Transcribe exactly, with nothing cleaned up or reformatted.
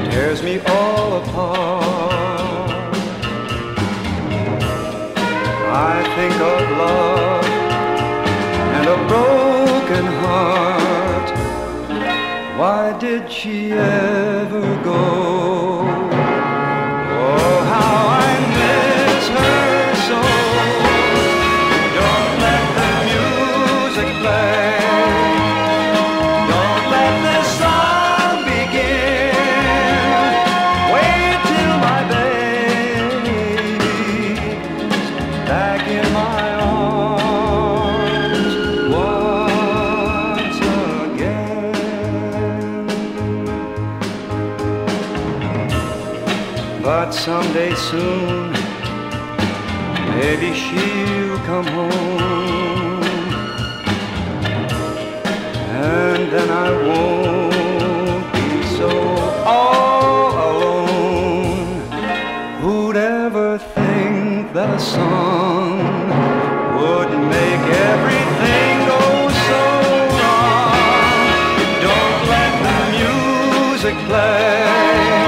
tears me all apart. I think of love and a broken heart. Why did she ever go? Oh, how I miss her so. Don't let the music play. Don't let the song begin. Wait till my baby's back in my arms once again. But someday soon, maybe she'll come home, and then I won't be so all alone. Who'd ever think that a song would make everything go so wrong? Don't let the music play.